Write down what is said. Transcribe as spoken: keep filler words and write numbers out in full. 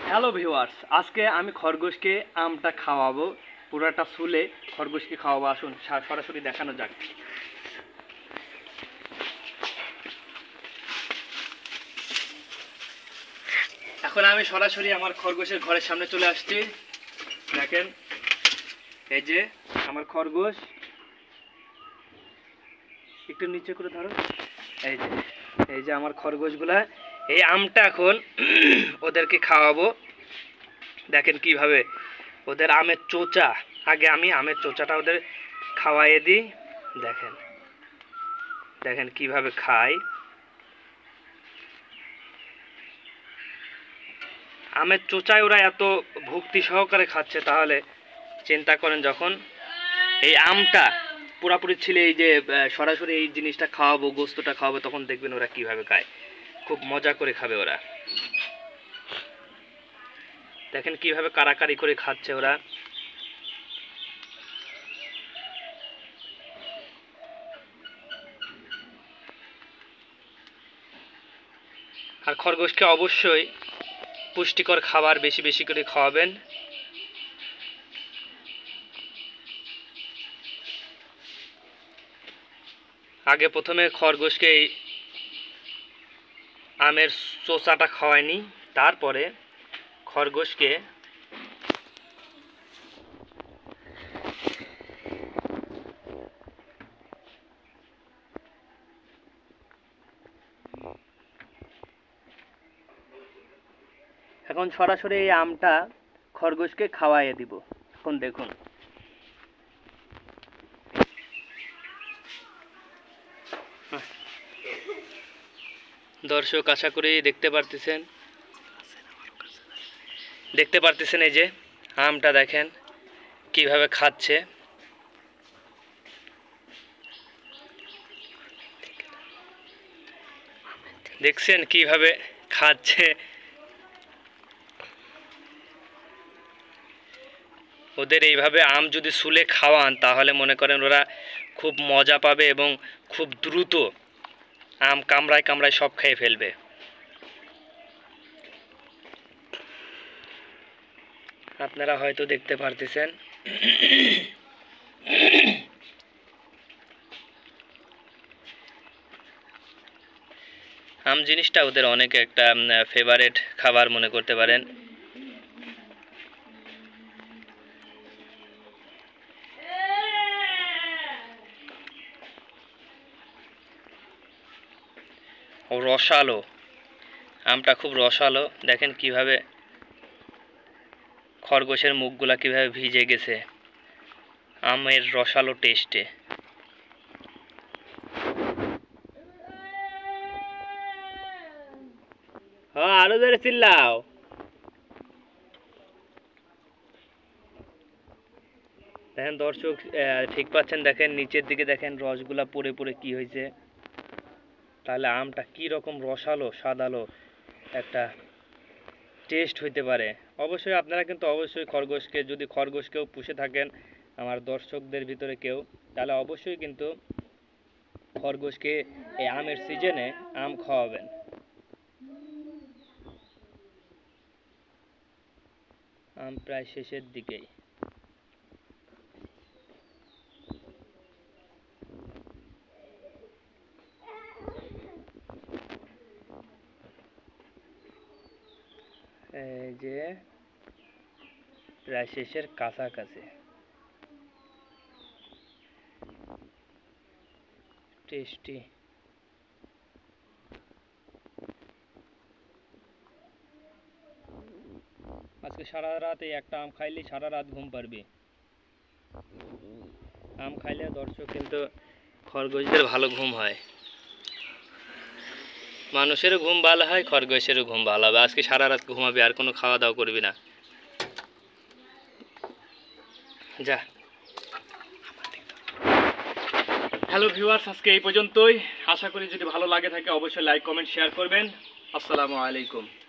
Hello viewers, আজকে আমি খরগোশকে আমটা খাওয়াবো, পুরাটা ফুলে খরগোশকে খাওয়াবো। আসুন সরাসরি দেখানো যাক। এখন আমি সরাসরি আমার খরগোশের ঘরের সামনে চলে আসছি। দেখেন, এই যে আমার খরগোশ, একটু নিচে করে ধরো। এই যে এই যে আমার খরগোশগুলা, এই আমটা এখন ওদেরকে খাওয়াবো। দেখেন কিভাবে ওদের আমের চোচা, আগে আমি আমের চোচাটা ওদের খাওয়াইয়ে দিই। দেখেন দেখেন কিভাবে খায়। আমের চোচায় ওরা এত ভক্তি সহকারে খাচ্ছে, তাহলে চিন্তা করেন যখন এই আমটা পুরাপুরি ছিলে, এই যে সরাসরি এই জিনিসটা খাওয়াবো, গোস্তটা খাওয়াবো, তখন দেখবেন ওরা কিভাবে খায়। খুব মজা করে খাবে ওরা। দেখেন কিভাবে কারাকারি করে খাচ্ছে ওরা। আর খরগোশকে অবশ্যই পুষ্টিকর খাবার বেশি বেশি করে খাওয়াবেন। আগে প্রথমে খরগোশকে আমের চোচাটা খাওয়ায়নি, তারপরে খরগোশকে এখন সরাসরি এই আমটা খরগোশকে খাওয়াইয়ে দিব। এখন দেখুন, দর্শক আশা করি দেখতে পারতেছেন দেখতে পারতেছেন এই যে আমটা দেখেন কিভাবে খাচ্ছে। দেখছেন কিভাবে খাচ্ছে। ওদের এইভাবে আম যদি শুলে খাওয়ান, তাহলে মনে করেন ওরা খুব মজা পাবে এবং খুব দ্রুত আম কামড়ায় কামড়ায় সব খেয়ে ফেলবে। আপনারা হয়তো দেখতে পারতেছেন। আম জিনিসটা ওদের অনেক একটা ফেভারিট খাবার মনে করতে পারেন। ও রসালো, আমটা খুব রসালো। দেখেন কিভাবে খরগোশের মুখগুলা কিভাবে ভিজে গেছে আমের রসালো টেস্টে। হ্যাঁ, আরো জোরে চিল্লাও। দেখেন দর্শক, ঠিক পাচ্ছেন? দেখেন নিচের দিকে দেখেন রসগুলা পড়ে পড়ে কি হয়েছে। তাহলে আমটা কি রকম রসালো স্বাদালো একটা টেস্ট হইতে পারে। অবশ্যই আপনারা কিন্তু অবশ্যই খরগোশকে, যদি খরগোশকেও পুষে থাকেন আমার দর্শকদের ভিতরে কেউ, তাহলে অবশ্যই কিন্তু খরগোশকে এই আমের সিজনে আম খাওয়াবেন। আম প্রায় শেষের দিকেই। এই যে প্রায় শেষের কাছাকাছি। টেস্টি। আজকে সারা রাত এই একটা আম খাইলে সারা রাত ঘুম পারবি। আম খাইলে দর্শক কিন্তু খরগোশদের ভালো ঘুম হয়। মানুষেরও ঘুম ভালো হয়, খরগোশেরও ঘুম ভালো হবে। আজকে সারা রাত ঘুমাবি, আর কোনো খাওয়া দাওয়া করবি না। যা। হ্যালো ভিউয়ার্স, আজকে এই পর্যন্তই। আশা করি যদি ভালো লাগে থাকে অবশ্যই লাইক কমেন্ট শেয়ার করবেন। আসসালামু আলাইকুম।